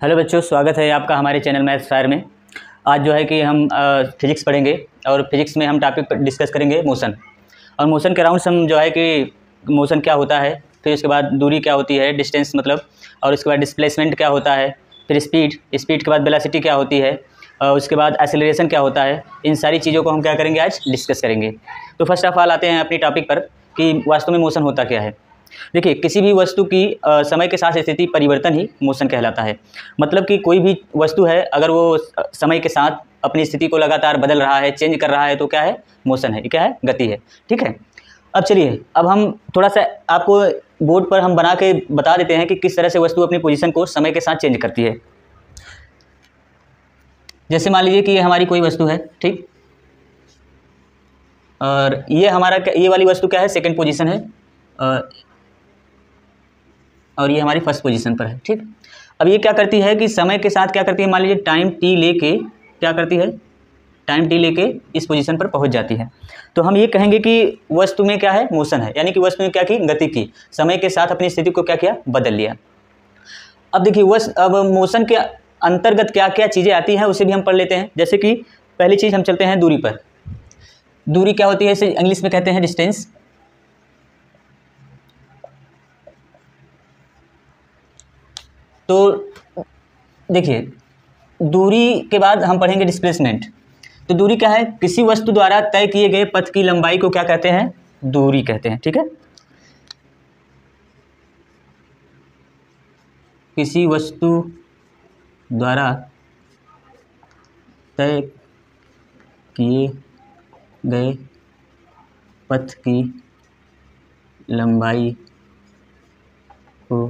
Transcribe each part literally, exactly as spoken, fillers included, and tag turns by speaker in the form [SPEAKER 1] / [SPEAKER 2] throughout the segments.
[SPEAKER 1] Hello बच्चों, स्वागत है आपका हमारे चैनल मैथ्स फायर में। आज जो है कि हम फिजिक्स पढ़ेंगे और फिजिक्स में हम टॉपिक डिस्कस करेंगे मोशन। और मोशन के राउंड्स हम जो है कि मोशन क्या होता है, फिर उसके बाद दूरी क्या होती है, डिस्टेंस मतलब, और उसके बाद डिस्प्लेसमेंट क्या होता है, फिर स्पीड स्पीड के बाद वेलोसिटी क्या होती है, और उसके बाद एक्सेलरेशन क्या होता है। इन सारी चीज़ों को हम क्या करेंगे, आज डिस्कस करेंगे। तो फर्स्ट ऑफ ऑल आते हैं अपनी टॉपिक पर कि वास्तव में मोशन होता क्या है। देखिए, किसी भी वस्तु की आ, समय के साथ स्थिति परिवर्तन ही मोशन कहलाता है। मतलब कि कोई भी वस्तु है, अगर वो समय के साथ अपनी स्थिति को लगातार बदल रहा है, चेंज कर रहा है, तो क्या है, मोशन है। क्या है, गति है। ठीक है। अब चलिए, अब हम थोड़ा सा आपको बोर्ड पर हम बना के बता देते हैं कि किस तरह से वस्तु अपनी पोजीशन को समय के साथ चेंज करती है। जैसे मान लीजिए कि ये हमारी कोई वस्तु है, ठीक, और ये हमारा ये वाली वस्तु क्या है, सेकंड पोजीशन है, और ये हमारी फर्स्ट पोजीशन पर है। ठीक। अब ये क्या करती है कि समय के साथ क्या करती है, मान लीजिए टाइम टी लेके क्या करती है, टाइम टी लेके इस पोजीशन पर पहुंच जाती है। तो हम ये कहेंगे कि वस्तु में क्या है, मोशन है। यानी कि वस्तु ने क्या की, गति की, समय के साथ अपनी स्थिति को क्या किया, बदल लिया। अब देखिए, वस्तु अब मोशन के अंतर्गत क्या क्या चीज़ें आती हैं उसे भी हम पढ़ लेते हैं। जैसे कि पहली चीज़ हम चलते हैं दूरी पर। दूरी क्या होती है, इसे इंग्लिश में कहते हैं डिस्टेंस। तो देखिए, दूरी के बाद हम पढ़ेंगे डिस्प्लेसमेंट। तो दूरी क्या है, किसी वस्तु द्वारा तय किए गए पथ की लंबाई को क्या कहते हैं, दूरी कहते हैं। ठीक है। किसी वस्तु द्वारा तय किए गए पथ की लंबाई को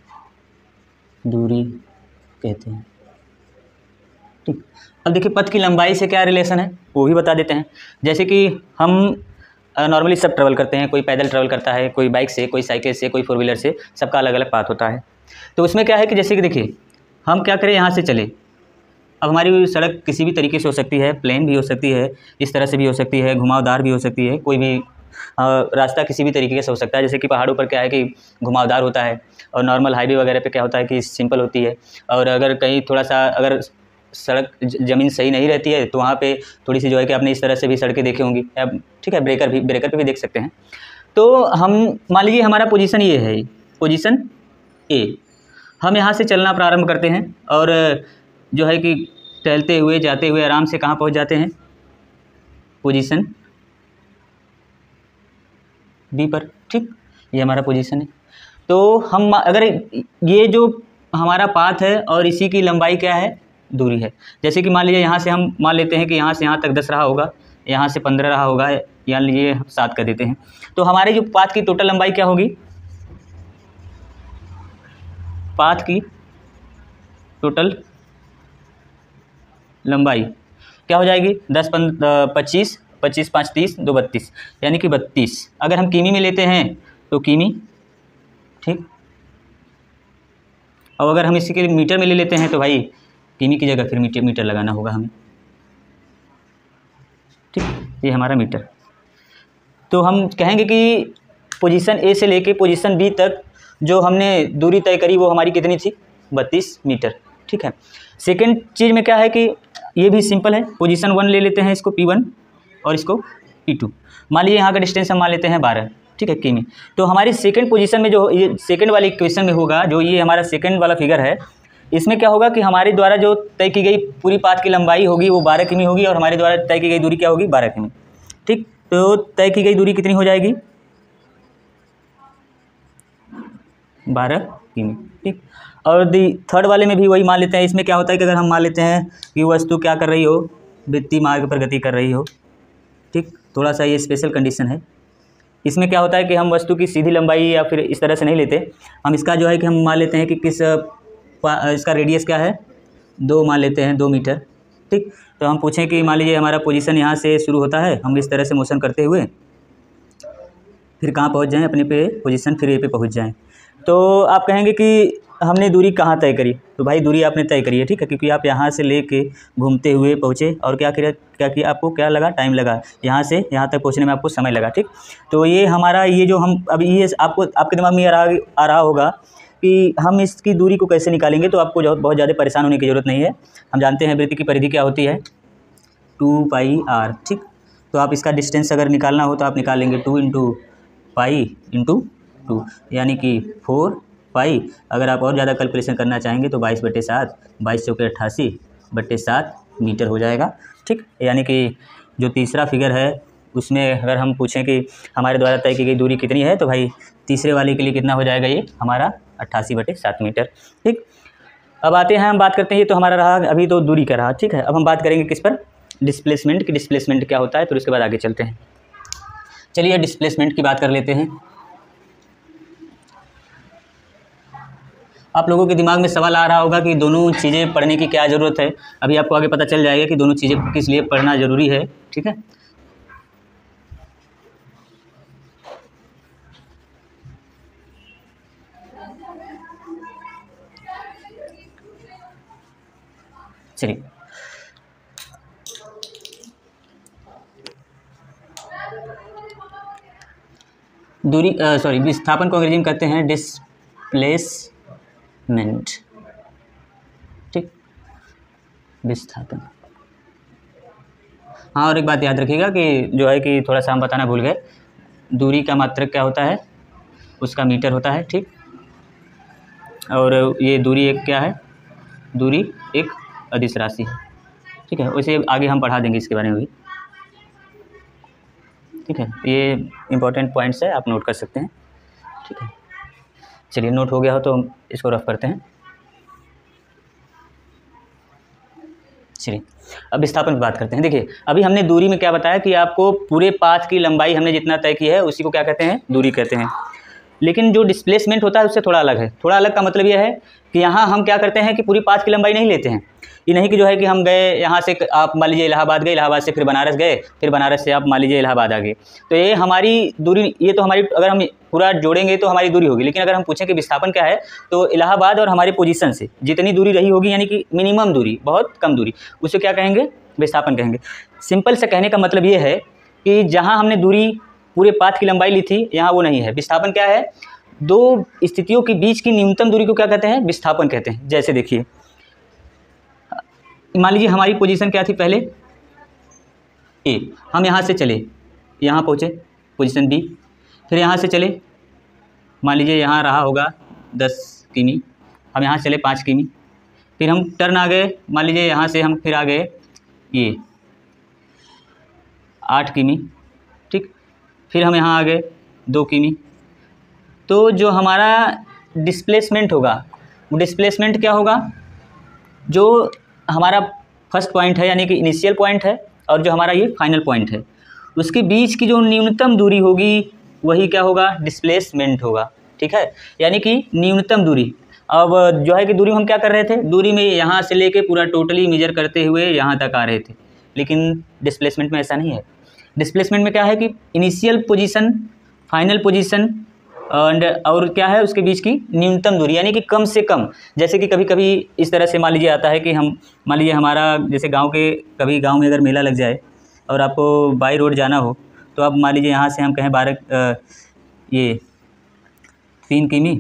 [SPEAKER 1] दूरी कहते हैं। ठीक। अब देखिए, पथ की लंबाई से क्या रिलेशन है वो भी बता देते हैं। जैसे कि हम नॉर्मली सब ट्रैवल करते हैं, कोई पैदल ट्रैवल करता है, कोई बाइक से, कोई साइकिल से, कोई फोर व्हीलर से, सबका अलग अलग पाथ होता है। तो उसमें क्या है कि जैसे कि देखिए, हम क्या करें, यहाँ से चले। अब हमारी सड़क किसी भी तरीके से हो सकती है, प्लेन भी हो सकती है, इस तरह से भी हो सकती है, घुमावदार भी हो सकती है, कोई भी रास्ता किसी भी तरीके से हो सकता है। जैसे कि पहाड़ों पर क्या है कि घुमावदार होता है, और नॉर्मल हाईवे वगैरह पे क्या होता है कि सिंपल होती है। और अगर कहीं थोड़ा सा अगर सड़क ज़मीन सही नहीं रहती है तो वहाँ पे थोड़ी सी जो है कि आपने इस तरह से भी सड़कें देखी होंगी। ठीक है, ब्रेकर भी ब्रेकर पे भी देख सकते हैं। तो हम मान लीजिए हमारा पोजीशन ये है, पोजीशन ए। हम यहाँ से चलना प्रारंभ करते हैं और जो है कि टहलते हुए जाते हुए आराम से कहाँ पहुँच जाते हैं, पोजीशन बी पर। ठीक, ये हमारा पोजीशन है। तो हम अगर ये जो हमारा पाथ है और इसी की लंबाई क्या है, दूरी है। जैसे कि मान लीजिए यहाँ से हम मान लेते हैं कि यहाँ से यहाँ तक दस रहा होगा, यहाँ से पंद्रह रहा होगा, या लीजिए सात कर देते हैं। तो हमारे जो पाथ की टोटल लंबाई क्या होगी, पाथ की टोटल लंबाई क्या हो जाएगी, दस पंद पच्चीस पच्चीस पाँच तीस, दो बत्तीस, यानी कि बत्तीस। अगर हम किमी में लेते हैं तो किमी। ठीक। और अगर हम इसी के मीटर में ले लेते हैं तो भाई किमी की जगह फिर मीटर मीटर लगाना होगा हमें। ठीक, ये हमारा मीटर। तो हम कहेंगे कि पोजीशन ए से लेके पोजीशन बी तक जो हमने दूरी तय करी वो हमारी कितनी थी, बत्तीस मीटर। ठीक है। सेकेंड चीज़ में क्या है कि ये भी सिंपल है। पोजीशन वन ले लेते हैं, इसको पी वन और इसको पी टू। मान लीजिए यहाँ का डिस्टेंस हम मान लेते हैं बारह। ठीक है, किमी। तो हमारी सेकंड पोजीशन में जो ये सेकंड वाली इक्वेशन में होगा, जो ये हमारा सेकंड वाला फिगर है, इसमें क्या होगा कि हमारे द्वारा जो तय की गई पूरी पाथ की लंबाई होगी वो बारह किमी होगी, और हमारे द्वारा तय की गई दूरी क्या होगी, बारह किमी। ठीक। तो तय की गई दूरी कितनी हो जाएगी, बारह किमी। ठीक। और दी थर्ड वाले में भी वही मान लेते हैं। इसमें क्या होता है कि अगर हम मान लेते हैं कि वस्तु क्या कर रही हो, वृत्तीय मार्ग पर गति कर रही हो। ठीक। थोड़ा सा ये स्पेशल कंडीशन है। इसमें क्या होता है कि हम वस्तु की सीधी लंबाई या फिर इस तरह से नहीं लेते, हम इसका जो है कि हम मान लेते हैं कि किस इसका रेडियस क्या है, दो मान लेते हैं, दो मीटर। ठीक। तो हम पूछें कि मान लीजिए हमारा पोजीशन यहाँ से शुरू होता है, हम इस तरह से मोशन करते हुए फिर कहाँ पहुँच जाएं, अपने पे पोजीशन फिर ए पे पहुँच जाएं। तो आप कहेंगे कि हमने दूरी कहाँ तय करी, तो भाई दूरी आपने तय करी है। ठीक है, क्योंकि आप यहाँ से लेके घूमते हुए पहुँचे और क्या किया क्या किया आपको क्या लगा, टाइम लगा, यहाँ से यहाँ तक पहुँचने में आपको समय लगा। ठीक। तो ये हमारा ये जो हम अब ये आपको आपके दिमाग में आ रहा आ रहा होगा कि हम इसकी दूरी को कैसे निकालेंगे, तो आपको बहुत बहुत ज़्यादा परेशान होने की ज़रूरत नहीं है। हम जानते हैं वृत्त की परिधि क्या होती है, टू पाई आर। ठीक, तो आप इसका डिस्टेंस अगर निकालना हो तो आप निकाल लेंगे two into pi into two, यानी कि फोर पाई। अगर आप और ज़्यादा कैलकुलेशन करना चाहेंगे तो बाईस बटे सात, बाईस चौके अट्ठासी बटे सात मीटर हो जाएगा। ठीक, यानी कि जो तीसरा फिगर है उसमें अगर हम पूछें कि हमारे द्वारा तय की गई दूरी कितनी है, तो भाई तीसरे वाले के लिए कितना हो जाएगा, ये हमारा अट्ठासी बटे सात मीटर। ठीक, अब आते हैं हम बात करते हैं, ये तो हमारा रहा, अभी तो दूरी का रहा। ठीक है, अब हम बात करेंगे किस पर, डिस्प्लेसमेंट की। डिस्प्लेसमेंट क्या होता है, फिर उसके बाद आगे चलते हैं। चलिए डिस्प्लेसमेंट की बात कर लेते हैं। आप लोगों के दिमाग में सवाल आ रहा होगा कि दोनों चीज़ें पढ़ने की क्या ज़रूरत है। अभी आपको आगे पता चल जाएगा कि दोनों चीज़ें किस लिए पढ़ना ज़रूरी है। ठीक है, चलिए दूरी सॉरी विस्थापन को अंग्रेजी में कहते हैं डिस्प्लेसमेंट। ठीक, विस्थापन। हाँ, और एक बात याद रखिएगा कि जो है कि थोड़ा सा हम बताना भूल गए, दूरी का मात्रक क्या होता है, उसका मीटर होता है। ठीक, और ये दूरी एक क्या है, दूरी एक अदिश राशि है। ठीक है, वैसे आगे हम पढ़ा देंगे इसके बारे में भी। ठीक है, ये इंपॉर्टेंट पॉइंट्स है, आप नोट कर सकते हैं। ठीक है, चलिए नोट हो गया हो तो हम इसको रफ करते हैं। चलिए अब विस्थापन की बात करते हैं। देखिए अभी हमने दूरी में क्या बताया कि आपको पूरे पाथ की लंबाई हमने जितना तय की है उसी को क्या कहते हैं, दूरी कहते हैं। लेकिन जो डिस्प्लेसमेंट होता है उससे थोड़ा अलग है। थोड़ा अलग का मतलब यह है कि यहाँ हम क्या करते हैं कि पूरी पाथ की लंबाई नहीं लेते हैं। ये नहीं कि जो है कि हम गए यहाँ से, आप मान लीजिए इलाहाबाद गए, इलाहाबाद से फिर बनारस गए, फिर बनारस से आप मान लीजिए इलाहाबाद आ गए, तो ये हमारी दूरी, ये तो हमारी, अगर हम पूरा जोड़ेंगे तो हमारी दूरी होगी। लेकिन अगर हम पूछें कि विस्थापन क्या है, तो इलाहाबाद और हमारे पोजीशन से जितनी दूरी रही होगी, यानी कि मिनिमम दूरी, बहुत कम दूरी, उसे क्या कहेंगे, विस्थापन कहेंगे। सिंपल से कहने का मतलब ये है कि जहाँ हमने दूरी पूरे पाथ की लंबाई ली थी, यहाँ वो नहीं है। विस्थापन क्या है, दो स्थितियों के बीच की न्यूनतम दूरी को क्या कहते हैं, विस्थापन कहते हैं। जैसे देखिए मान लीजिए हमारी पोजीशन क्या थी पहले, ए, हम यहाँ से चले, यहाँ पहुँचे पोजीशन बी, फिर यहाँ से चले, मान लीजिए यहाँ रहा होगा दस किमी, हम यहाँ चले पाँच किमी, फिर हम टर्न आ गए, मान लीजिए यहाँ से हम फिर आ गए ये आठ किमी। ठीक, फिर हम यहाँ आ गए दो किमी। तो जो हमारा डिस्प्लेसमेंट होगा, वो डिस्प्लेसमेंट क्या होगा, जो हमारा फर्स्ट पॉइंट है यानी कि इनिशियल पॉइंट है और जो हमारा ये फाइनल पॉइंट है, उसके बीच की जो न्यूनतम दूरी होगी वही क्या होगा, डिस्प्लेसमेंट होगा। ठीक है, यानी कि न्यूनतम दूरी। अब जो है कि दूरी हम क्या कर रहे थे, दूरी में यहाँ से लेके पूरा टोटली मेजर करते हुए यहाँ तक आ रहे थे, लेकिन डिस्प्लेसमेंट में ऐसा नहीं है। डिस्प्लेसमेंट में क्या है कि initial position, final position and और क्या है उसके बीच की न्यूनतम दूरी, यानी कि कम से कम। जैसे कि कभी कभी इस तरह से मान लीजिए आता है कि हम मान लीजिए हमारा जैसे गांव के, कभी गांव में अगर मेला लग जाए और आपको बाई रोड जाना हो, तो आप मान लीजिए यहाँ से हम कहें बारह ये तीन किमी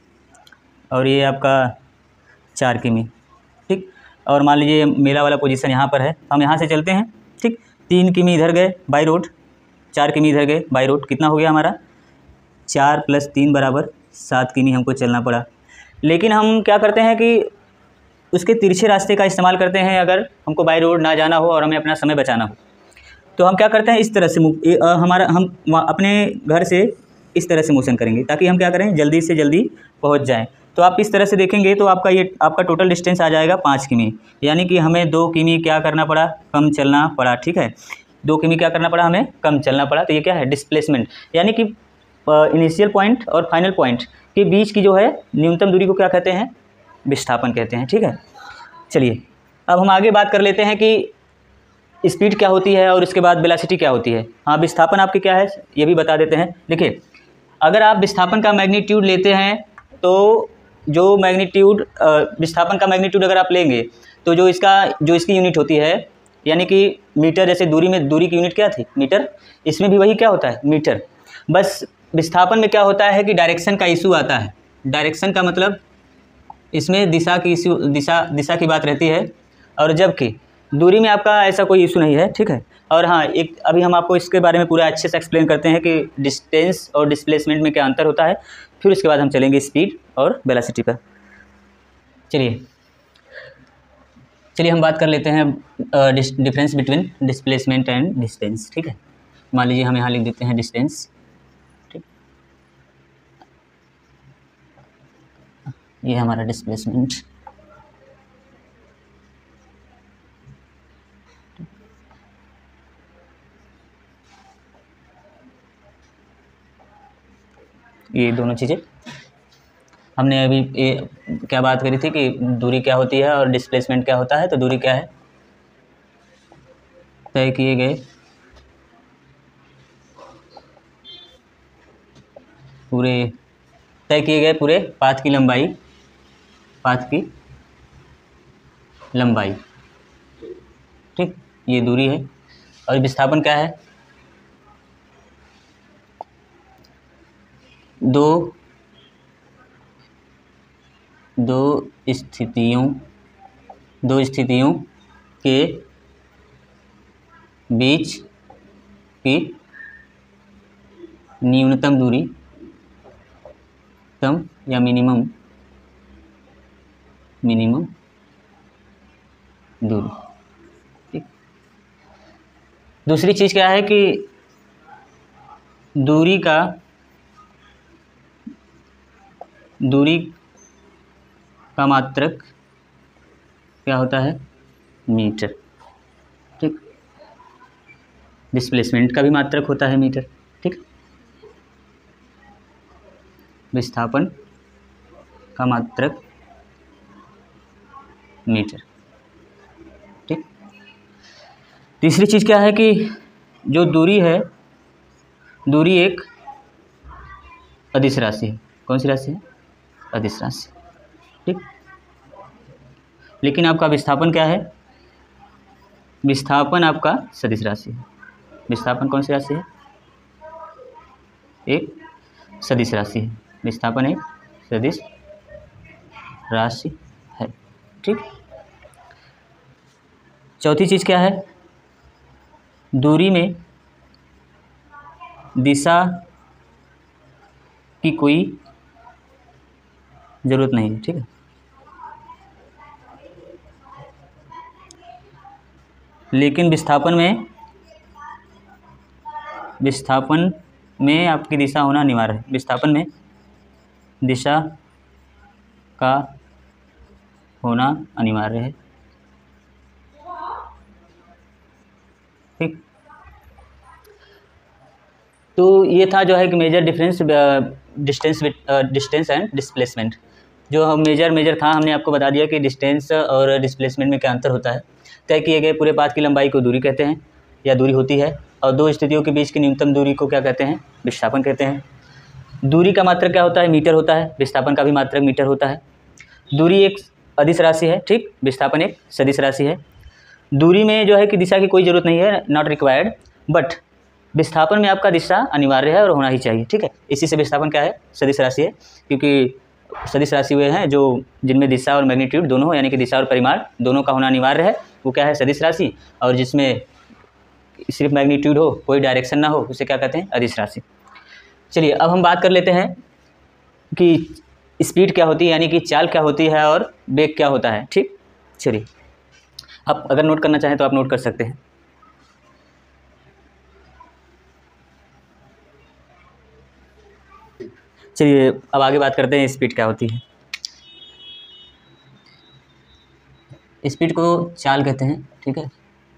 [SPEAKER 1] और ये आपका चार किमी। ठीक, और मान लीजिए मेला वाला पोजीशन यहाँ पर है, हम यहाँ से चलते हैं। ठीक, तीन किमी इधर गए बाई रोड, चार किमी इधर गए बाई रोड, कितना हो गया हमारा, चार प्लस तीन बराबर सात किमी हमको चलना पड़ा। लेकिन हम क्या करते हैं कि उसके तिरछे रास्ते का इस्तेमाल करते हैं। अगर हमको बाई रोड ना जाना हो और हमें अपना समय बचाना हो तो हम क्या करते हैं, इस तरह से ए, आ, हमारा हम अपने घर से इस तरह से मोशन करेंगे ताकि हम क्या करें, जल्दी से जल्दी पहुंच जाएं। तो आप इस तरह से देखेंगे तो आपका ये आपका टोटल डिस्टेंस आ जाएगा पाँच किमी, यानी कि हमें दो किमी क्या करना पड़ा, कम चलना पड़ा। ठीक है, दो किमी क्या करना पड़ा, हमें कम चलना पड़ा। तो ये क्या है, डिस्प्लेसमेंट, यानी कि इनिशियल पॉइंट और फाइनल पॉइंट के बीच की जो है न्यूनतम दूरी को क्या कहते हैं, विस्थापन कहते हैं। ठीक है, चलिए अब हम आगे बात कर लेते हैं कि स्पीड क्या होती है और उसके बाद वेलोसिटी क्या होती है। हाँ, विस्थापन आपके क्या है ये भी बता देते हैं। देखिए अगर आप विस्थापन का मैग्नीट्यूड लेते हैं तो जो मैग्नीट्यूड विस्थापन का मैग्नीट्यूड अगर आप लेंगे तो जो इसका जो इसकी यूनिट होती है, यानी कि मीटर, जैसे दूरी में दूरी की यूनिट क्या थी, मीटर, इसमें भी वही क्या होता है, मीटर। बस विस्थापन में क्या होता है कि डायरेक्शन का इशू आता है। डायरेक्शन का मतलब इसमें दिशा की इशू दिशा दिशा की बात रहती है, और जबकि दूरी में आपका ऐसा कोई इशू नहीं है, ठीक है। और हाँ, एक अभी हम आपको इसके बारे में पूरा अच्छे से एक्सप्लेन करते हैं कि डिस्टेंस और डिस्प्लेसमेंट में क्या अंतर होता है, फिर उसके बाद हम चलेंगे स्पीड और वेलोसिटी पर। चलिए चलिए हम बात कर लेते हैं difference between displacement and distance, ठीक है। मान लीजिए हम यहाँ लिख देते हैं डिस्टेंस, ठीक, ये हमारा डिस्प्लेसमेंट। ये दोनों चीज़ें हमने अभी ये क्या बात करी थी कि दूरी क्या होती है और डिस्प्लेसमेंट क्या होता है। तो दूरी क्या है, तय किए गए पूरे तय किए गए पूरे पाथ की लंबाई पाथ की लंबाई ठीक, ये दूरी है। और विस्थापन क्या है, दो दो स्थितियों दो स्थितियों के बीच की न्यूनतम दूरी तम या मिनिमम मिनिमम दूरी, ठीक। दूसरी चीज़ क्या है कि दूरी का दूरी का मात्रक क्या होता है, मीटर, ठीक। डिस्प्लेसमेंट का भी मात्रक होता है मीटर, ठीक। विस्थापन का मात्रक मीटर, ठीक। तीसरी चीज़ क्या है कि जो दूरी है, दूरी एक अदिश राशि है। कौन सी राशि है, अदिश राशि, ठीक। लेकिन आपका विस्थापन क्या है, विस्थापन आपका सदिश राशि है। विस्थापन कौन सी राशि है, एक सदिश राशि है। विस्थापन एक सदिश राशि है, ठीक। चौथी चीज़ क्या है, दूरी में दिशा की कोई ज़रूरत नहीं है, ठीक है। लेकिन विस्थापन में विस्थापन में आपकी दिशा होना अनिवार्य है। विस्थापन में दिशा का होना अनिवार्य है, ठीक। तो ये था जो है कि major difference distance distance and displacement. जो हम मेजर मेजर था हमने आपको बता दिया कि डिस्टेंस और डिस्प्लेसमेंट में क्या अंतर होता है। तय किए गए पूरे पाथ की लंबाई को दूरी कहते हैं या दूरी होती है, और दो स्थितियों के बीच की न्यूनतम दूरी को क्या कहते हैं, विस्थापन कहते हैं। दूरी का मात्रक क्या होता है, मीटर होता है। विस्थापन का भी मात्रक मीटर होता है। दूरी एक अदिश राशि है, ठीक। विस्थापन एक सदिश राशि है। दूरी में जो है कि दिशा की कोई ज़रूरत नहीं है, नॉट रिक्वायर्ड, बट विस्थापन में आपका दिशा अनिवार्य है और होना ही चाहिए, ठीक है। इसी से विस्थापन क्या है, सदिश राशि है, क्योंकि सदिश राशि वे हैं जो जिनमें दिशा और मैग्नीट्यूड दोनों हो, यानी कि दिशा और परिमाण दोनों का होना अनिवार्य है, वो क्या है, सदिश राशि। और जिसमें सिर्फ मैग्नीट्यूड हो, कोई डायरेक्शन ना हो, उसे क्या कहते हैं, अदिश राशि। चलिए अब हम बात कर लेते हैं कि स्पीड क्या होती है, यानी कि चाल क्या होती है और वेग क्या होता है, ठीक। चलिए आप अगर नोट करना चाहें तो आप नोट कर सकते हैं। चलिए अब आगे बात करते हैं स्पीड क्या होती है। स्पीड को चाल कहते हैं, ठीक है।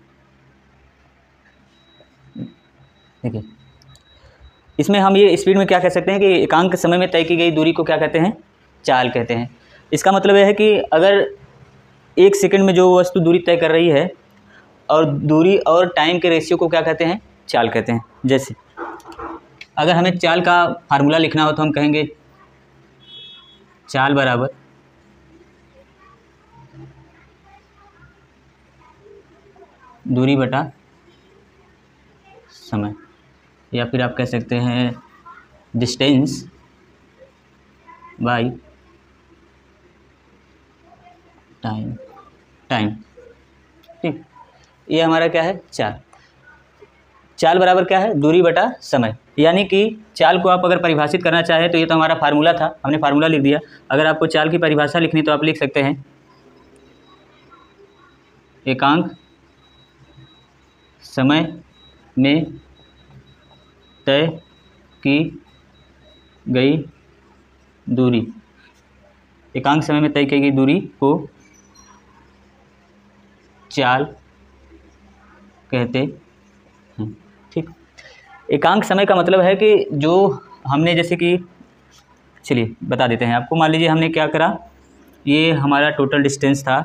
[SPEAKER 1] देखिए इसमें हम ये स्पीड में क्या कह सकते हैं कि एकांक समय में तय की गई दूरी को क्या कहते हैं, चाल कहते हैं। इसका मतलब यह है कि अगर एक सेकंड में जो वस्तु दूरी तय कर रही है, और दूरी और टाइम के रेशियो को क्या कहते हैं, चाल कहते हैं। जैसे अगर हमें चाल का फार्मूला लिखना हो तो हम कहेंगे चाल बराबर दूरी बटा समय, या फिर आप कह सकते हैं डिस्टेंस बाई टाइम टाइम ठीक। ये हमारा क्या है, चाल। चाल बराबर क्या है, दूरी बटा समय। यानी कि चाल को आप अगर परिभाषित करना चाहें तो ये तो हमारा फार्मूला था, हमने फार्मूला लिख दिया। अगर आपको चाल की परिभाषा लिखनी तो आप लिख सकते हैं एकांक समय में तय की गई दूरी, एकांक समय में तय की गई दूरी को चाल कहते हैं। ठीक, एकांक समय का मतलब है कि जो हमने जैसे कि, चलिए बता देते हैं आपको। मान लीजिए हमने क्या करा, ये हमारा टोटल डिस्टेंस था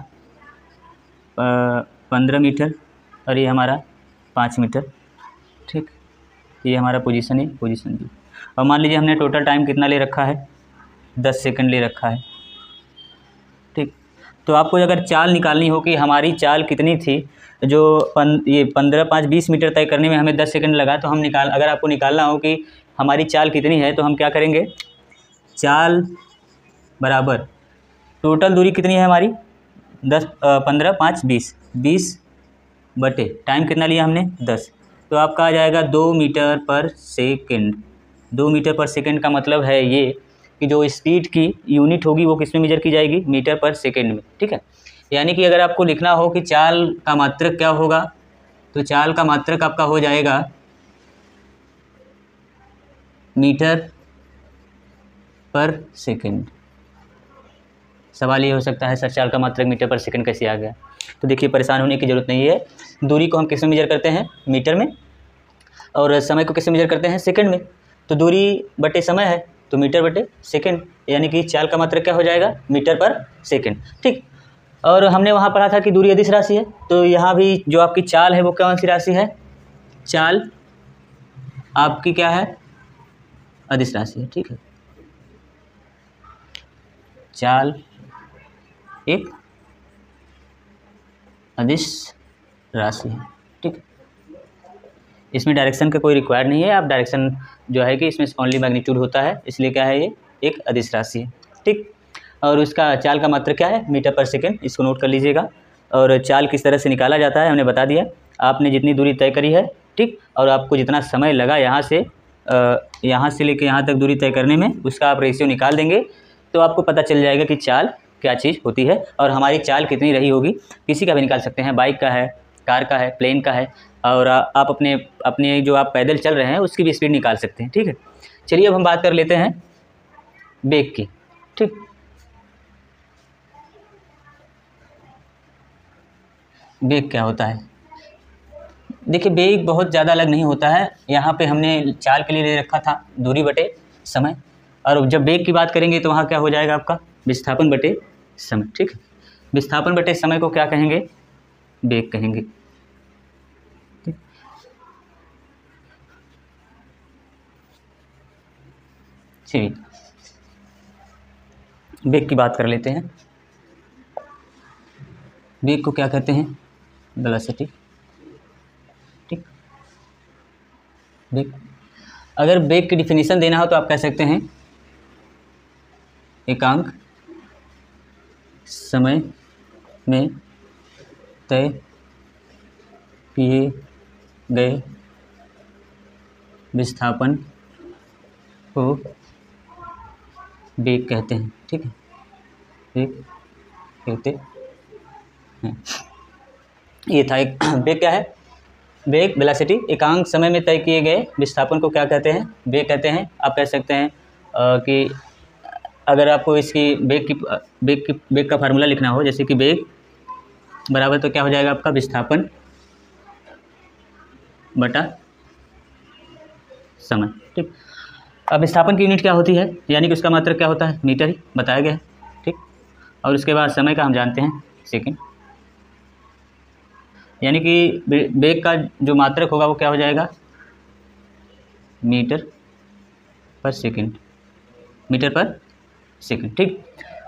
[SPEAKER 1] पंद्रह मीटर और ये हमारा पाँच मीटर। ठीक, ये हमारा पोजीशन है, पोजीशन बी। और मान लीजिए हमने टोटल टाइम कितना ले रखा है, दस सेकंड ले रखा है। ठीक, तो आपको अगर चाल निकालनी हो कि हमारी चाल कितनी थी, जो पन ये पंद्रह पाँच बीस मीटर तय करने में हमें दस सेकंड लगा, तो हम निकाल अगर आपको निकालना हो कि हमारी चाल कितनी है, तो हम क्या करेंगे, चाल बराबर टोटल दूरी कितनी है हमारी, दस पंद्रह पाँच बीस, बीस बटे टाइम कितना लिया हमने, दस। तो आपका आ जाएगा दो मीटर पर सेकंड। दो मीटर पर सेकंड का मतलब है ये कि जो स्पीड की यूनिट होगी वो किस में मेजर की जाएगी, मीटर पर सेकंड में। ठीक है, यानी कि अगर आपको लिखना हो कि चाल का मात्रक क्या होगा, तो चाल का मात्रक आपका हो जाएगा मीटर पर सेकंड। सवाल ये हो सकता है सर चाल का मात्रक मीटर पर सेकंड कैसे आ गया। तो देखिए परेशान होने की ज़रूरत नहीं है। दूरी को हम किस में मेजर करते हैं, मीटर में, और समय को किस में मेजर करते हैं, सेकंड में। तो दूरी बटे समय है तो मीटर बटे सेकंड, यानी कि चाल का मात्रक क्या हो जाएगा, मीटर पर सेकंड। ठीक, और हमने वहाँ पढ़ा था कि दूरी अदिश राशि है, तो यहाँ भी जो आपकी चाल है वो कौन सी राशि है, चाल आपकी क्या है, अदिश राशि है। ठीक है, चाल एक अदिश राशि है। ठीक, इसमें डायरेक्शन का कोई रिक्वायर्ड नहीं है। आप डायरेक्शन जो है कि इसमें ओनली मैग्नीट्यूड होता है, इसलिए क्या है, ये एक अदिश राशि है। ठीक, और उसका चाल का मात्रक क्या है, मीटर पर सेकंड, इसको नोट कर लीजिएगा। और चाल किस तरह से निकाला जाता है हमने बता दिया। आपने जितनी दूरी तय करी है, ठीक, और आपको जितना समय लगा यहाँ से यहाँ से लेकर यहाँ तक दूरी तय करने में, उसका आप रेशियो निकाल देंगे तो आपको पता चल जाएगा कि चाल क्या चीज़ होती है और हमारी चाल कितनी रही होगी। किसी का भी निकाल सकते हैं, बाइक का है, कार का है, प्लेन का है, और आप अपने अपने जो आप पैदल चल रहे हैं उसकी भी स्पीड निकाल सकते हैं। ठीक है, चलिए अब हम बात कर लेते हैं वेग की। ठीक, वेग क्या होता है, देखिए वेग बहुत ज़्यादा अलग नहीं होता है। यहाँ पे हमने चाल के लिए ले रखा था दूरी बटे समय, और जब वेग की बात करेंगे तो वहाँ क्या हो जाएगा आपका, विस्थापन बटे समय। ठीक है, विस्थापन बटे समय को क्या कहेंगे, वेग कहेंगे। चलिए वेग की बात कर लेते हैं। वेग को क्या कहते हैं, वेलोसिटी। ठीक, वेग, अगर वेग की डिफिनीशन देना हो तो आप कह सकते हैं एकांक समय में तय किए गए विस्थापन को वेग कहते हैं। ठीक है, वेग कहते हैं। ये था एक वेग क्या है, वेग वेलोसिटी, एकांक समय में तय किए गए विस्थापन को क्या कहते हैं, वेग कहते हैं। आप कह सकते हैं आ, कि अगर आपको इसकी वेग की वेग की वेग का फार्मूला लिखना हो, जैसे कि वेग बराबर तो क्या हो जाएगा आपका, विस्थापन बटा समय। ठीक, अब विस्थापन की यूनिट क्या होती है, यानी कि उसका मात्रक क्या होता है, मीटर ही बताया गया है। ठीक, और उसके बाद समय का हम जानते हैं सेकंड, यानी कि वेग का जो मात्रक होगा वो क्या हो जाएगा, मीटर पर सेकंड, मीटर पर सेकंड। ठीक,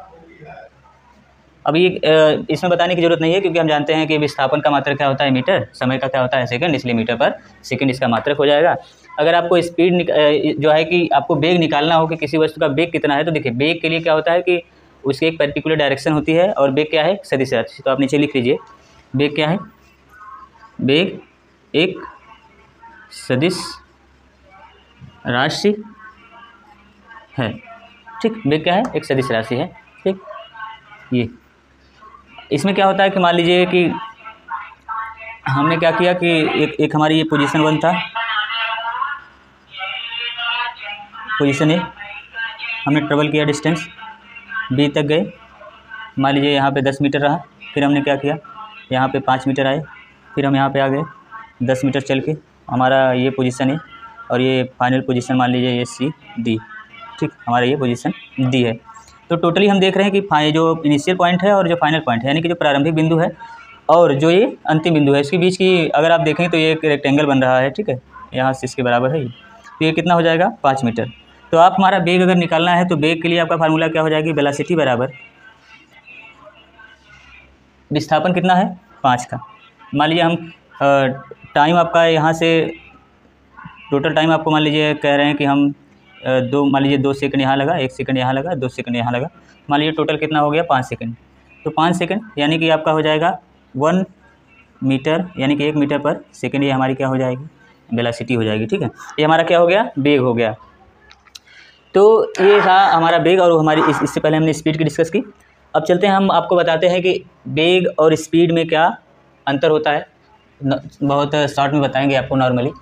[SPEAKER 1] अभी इसमें बताने की ज़रूरत नहीं है क्योंकि हम जानते हैं कि विस्थापन का मात्रक क्या होता है, मीटर, समय का क्या होता है, सेकंड, इसलिए मीटर पर सेकंड इसका मात्रक हो जाएगा। अगर आपको स्पीड जो है कि आपको वेग निकालना हो कि किसी वस्तु का वेग कितना है, तो देखिए वेग के लिए क्या होता है कि उसकी एक पर्टिकुलर डायरेक्शन होती है, और वेग क्या है, सदिश राशि। तो आप नीचे लिख लीजिए, वेग क्या है, वेग एक सदिश राशि है। ठीक, वेग क्या है, एक सदिश राशि है। ठीक, ये इसमें क्या होता है कि मान लीजिए कि हमने क्या किया कि एक एक हमारी ये पोजीशन वन था, पोजीशन ए, हमने ट्रेवल किया डिस्टेंस बी तक गए, मान लीजिए यहाँ पे दस मीटर रहा, फिर हमने क्या किया, यहाँ पे पाँच मीटर आए, फिर हम यहाँ पे आ गए दस मीटर चल के, हमारा ये पोजीशन है और ये फाइनल पोजीशन मान लीजिए ये सी डी। ठीक, हमारा ये पोजीशन डी है। तो टोटली हम देख रहे हैं कि फाइ जो इनिशियल पॉइंट है और जो फाइनल पॉइंट है, यानी कि जो प्रारंभिक बिंदु है और जो ये अंतिम बिंदु है, इसके बीच की अगर आप देखें तो ये एक रेक्टेंगल बन रहा है। ठीक है, यहाँ से इसके बराबर है ये, तो ये कितना हो जाएगा, पाँच मीटर। तो आप हमारा वेग अगर निकालना है तो वेग के लिए आपका फार्मूला क्या हो जाएगी, वेलोसिटी बराबर विस्थापन कितना है, पाँच का। मान लीजिए हम टाइम आपका यहाँ से टोटल टाइम आपको मान लीजिए कह रहे हैं कि हम अ, दो मान लीजिए दो सेकंड यहाँ लगा, एक सेकंड यहाँ लगा, दो सेकंड यहाँ लगा, मान लीजिए टोटल कितना हो गया, पाँच सेकंड। तो पाँच सेकंड यानी कि आपका हो जाएगा वन मीटर, यानी कि एक मीटर पर सेकंड, ये हमारी क्या हो जाएगी, वेलोसिटी हो जाएगी। ठीक है, ये हमारा क्या हो गया, वेग हो गया। तो ये था हमारा वेग, और हमारी इस, इससे पहले हमने स्पीड की डिस्कस की। अब चलते हैं, हम आपको बताते हैं कि वेग और स्पीड में क्या अंतर होता है, न, बहुत शॉर्ट में बताएंगे आपको नॉर्मली।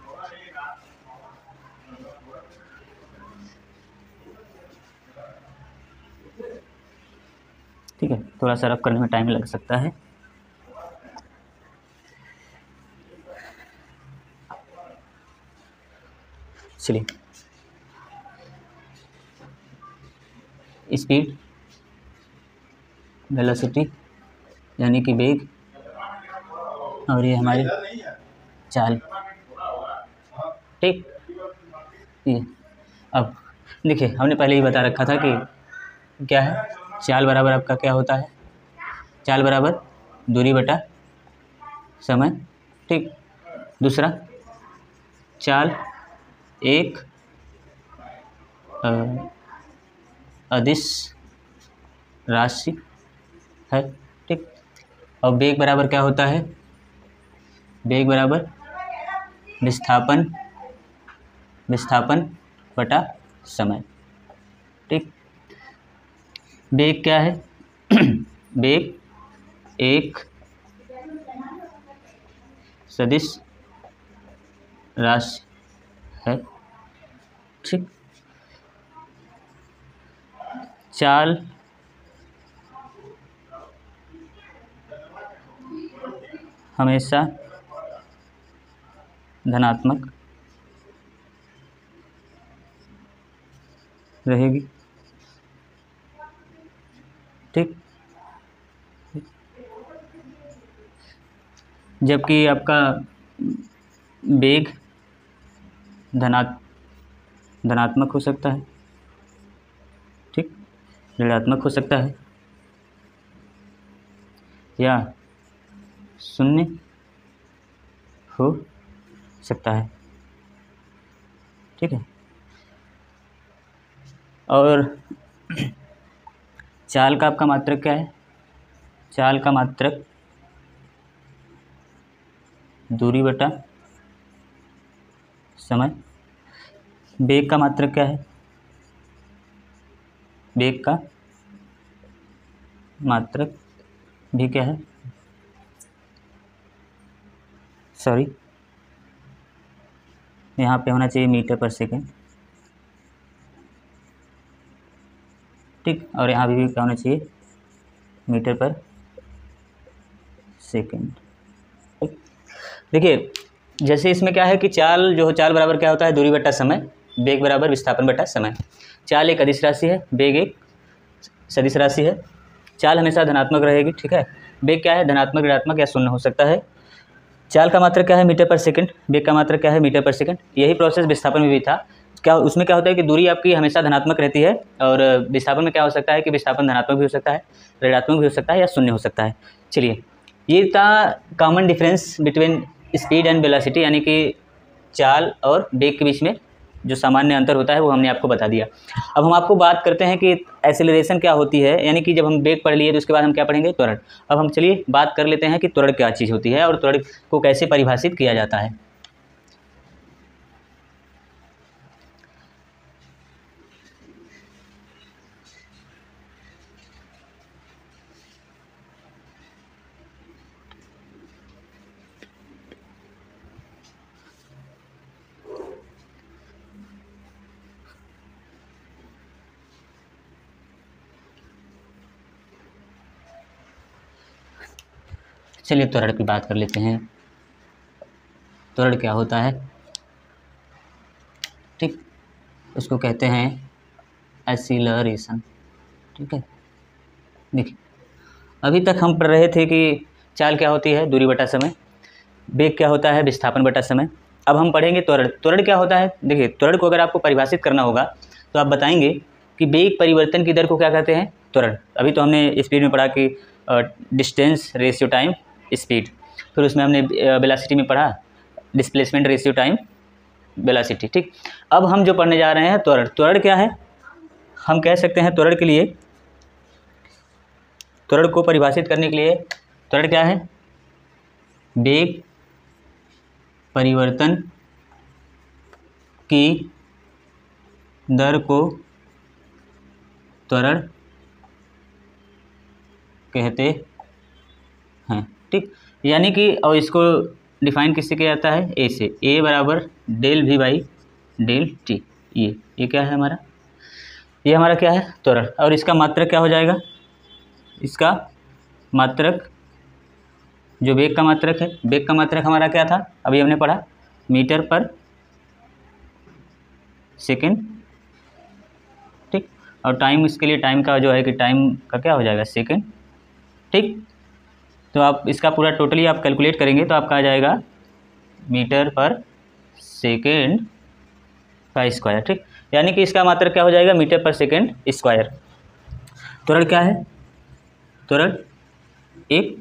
[SPEAKER 1] ठीक है, थोड़ा सा रफ करने में टाइम लग सकता है। चलिए, स्पीड, वेलोसिटी यानी कि वेग, और ये हमारी चाल। ठीक, ये अब देखिए हमने पहले ही बता रखा था कि क्या है, चाल बराबर आपका क्या होता है, चाल बराबर दूरी बटा समय। ठीक, दूसरा चाल एक अदिश राशि है। ठीक, और वेग बराबर क्या होता है, वेग बराबर विस्थापन विस्थापन बटा समय। ठीक, वेग क्या है, वेग एक सदिश राशि है। ठीक, चाल हमेशा धनात्मक रहेगी। ठीक, जबकि आपका वेग धना धनात्मक हो सकता है, ठीक, ऋणात्मक हो सकता है, या शून्य हो सकता है। ठीक है, और चाल का आपका मात्रक क्या है, चाल का मात्रक दूरी बटा समय। वेग का मात्रक क्या है, वेग का मात्रक भी क्या है, सॉरी यहाँ पे होना चाहिए मीटर पर सेकंड। ठीक, और यहाँ भी क्या होना चाहिए, मीटर पर सेकंड। ठीक, देखिए जैसे इसमें क्या है कि चाल जो चाल बराबर क्या होता है, दूरी बटा समय, वेग बराबर विस्थापन बटा समय। चाल एक अदिश राशि है, वेग एक सदिश राशि है। चाल हमेशा धनात्मक रहेगी। ठीक है, वेग क्या है, धनात्मक, ऋणात्मक या शून्य हो सकता है। चाल का मात्रक क्या है, मीटर पर सेकंड, वेग का मात्रक क्या है, मीटर पर सेकंड। यही प्रोसेस विस्थापन में भी था। क्या उसमें क्या होता है कि दूरी आपकी हमेशा धनात्मक रहती है, और विस्थापन में क्या हो सकता है कि विस्थापन धनात्मक भी हो सकता है, ऋणात्मक भी हो सकता है, या शून्य हो सकता है। चलिए, ये था common difference between speed and velocity, यानी कि चाल और बेग के बीच में जो सामान्य अंतर होता है वो हमने आपको बता दिया। अब हम आपको बात करते हैं कि एक्सेलरेशन क्या होती है, यानी कि जब हम बेग पढ़ लिए तो उसके बाद हम क्या पढ़ेंगे, त्वरण। अब हम चलिए बात कर लेते हैं कि त्वरण क्या चीज़ होती है और त्वरण को कैसे परिभाषित किया जाता है। चलिए त्वरण की बात कर लेते हैं। त्वरण क्या होता है, ठीक, उसको कहते हैं एक्सीलरेशन। ठीक है, देखिए अभी तक हम पढ़ रहे थे कि चाल क्या होती है, दूरी बटा समय, बेग क्या होता है, विस्थापन बटा समय। अब हम पढ़ेंगे त्वरण। त्वरण क्या होता है, देखिए त्वरण को अगर आपको परिभाषित करना होगा तो आप बताएंगे कि बेग परिवर्तन की दर को क्या कहते हैं, त्वरण। अभी तो हमने स्पीड में पढ़ा कि डिस्टेंस रेशियो टाइम स्पीड, फिर उसमें हमने वेलोसिटी में पढ़ा डिस्प्लेसमेंट रेशियो टाइम वेलोसिटी। ठीक, अब हम जो पढ़ने जा रहे हैं त्वरण। त्वरण क्या है, हम कह सकते हैं त्वरण के लिए, त्वरण को परिभाषित करने के लिए, त्वरण क्या है, बेग परिवर्तन की दर को त्वरण कहते हैं। ठीक, यानी कि और इसको डिफाइन किससे किया जाता है, ए से। ए बराबर del V by del T. ये ये क्या है हमारा, ये हमारा क्या है, त्वरण। और इसका मात्रक क्या हो जाएगा, इसका मात्रक जो बेग का मात्रक है, बेग का मात्रक हमारा क्या था, अभी हमने पढ़ा मीटर पर सेकेंड। ठीक, और टाइम, इसके लिए टाइम का जो है कि टाइम का क्या हो जाएगा, सेकेंड। ठीक, तो आप इसका पूरा टोटली आप कैलकुलेट करेंगे तो आपका आ जाएगा मीटर पर सेकेंड का स्क्वायर। ठीक, यानी कि इसका मात्रक क्या हो जाएगा, मीटर पर सेकेंड स्क्वायर। त्वरण क्या है, त्वरण एक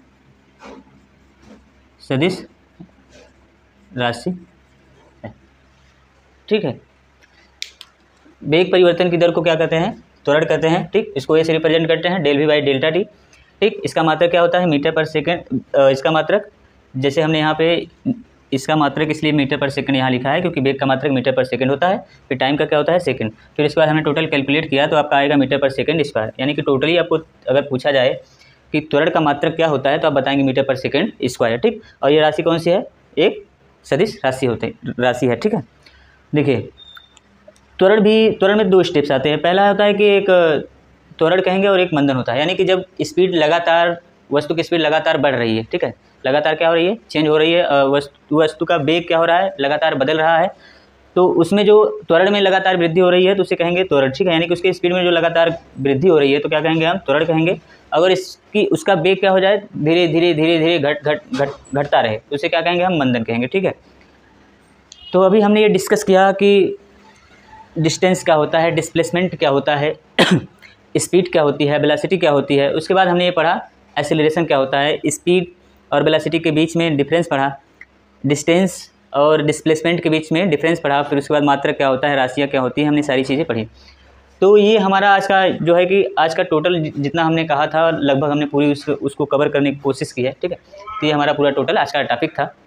[SPEAKER 1] सदिश राशि है। ठीक है, बेग परिवर्तन की दर को क्या कहते हैं, त्वरण कहते हैं। ठीक, इसको ए से रिप्रेजेंट करते हैं del V by delta T. ठीक, इसका मात्रक क्या होता है, मीटर पर सेकेंड। इसका मात्रक जैसे हमने यहाँ पे इसका मात्रक इसलिए मीटर पर सेकंड यहाँ लिखा है क्योंकि बेग का मात्रक मीटर पर सेकंड होता है, फिर टाइम का क्या होता है, सेकंड। फिर इसके बाद हमने टोटल कैलकुलेट किया तो आपका आएगा मीटर पर सेकंड स्क्वायर। यानी कि टोटली आपको अगर पूछा जाए कि त्वरण का मात्रक क्या होता है तो आप बताएंगे मीटर पर सेकंड स्क्वायर। ठीक, और ये राशि कौन सी है, एक सदिश राशि होते राशि है। ठीक है, देखिए त्वरण भी, त्वरण में दो स्टेप्स आते हैं। पहला होता है कि एक त्वरण कहेंगे और एक मंदन होता है, यानी कि जब स्पीड लगातार, वस्तु की स्पीड लगातार बढ़ रही है। ठीक है, लगातार क्या हो रही है, चेंज हो रही है, वस्तु वस्तु का बेग क्या हो रहा है, लगातार बदल रहा है, तो उसमें जो त्वरण में लगातार वृद्धि हो रही है तो उसे कहेंगे त्वरण। ठीक है, यानी कि उसके स्पीड में जो लगातार वृद्धि हो रही है तो क्या कहेंगे हम, त्वरण कहेंगे। अगर इसकी उसका बेग क्या हो जाए, धीरे धीरे धीरे धीरे घट घट घट घटता रहे तो उसे क्या कहेंगे हम, मंदन कहेंगे। ठीक है, तो अभी हमने ये डिस्कस किया कि डिस्टेंस क्या होता है, डिस्प्लेसमेंट क्या होता है, स्पीड क्या होती है, वेलोसिटी क्या होती है। उसके बाद हमने ये पढ़ा एक्सेलरेशन क्या होता है, स्पीड और वेलोसिटी के बीच में डिफरेंस पढ़ा, डिस्टेंस और डिस्प्लेसमेंट के बीच में डिफरेंस पढ़ा, फिर उसके बाद मात्रक क्या होता है, राशियाँ क्या होती हैं, हमने सारी चीज़ें पढ़ी। तो ये हमारा आज का जो है कि आज का टोटल जितना हमने कहा था लगभग हमने पूरी उस, उसको कवर करने की कोशिश की है। ठीक है, तो ये हमारा पूरा टोटल आज का टॉपिक था।